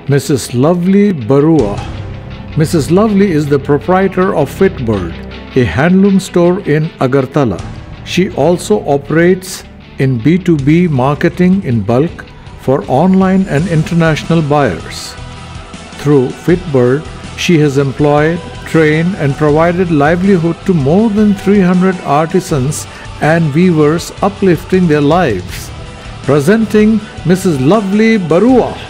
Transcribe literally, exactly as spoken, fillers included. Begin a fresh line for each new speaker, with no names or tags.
Missus Lovely BARUAH. Missus Lovely is the proprietor of Fitbird, a handloom store in Agartala. She also operates in B two B marketing in bulk for online and international buyers. Through Fitbird, she has employed, trained and provided livelihood to more than three hundred artisans and weavers, uplifting their lives. Presenting Missus Lovely BARUAH.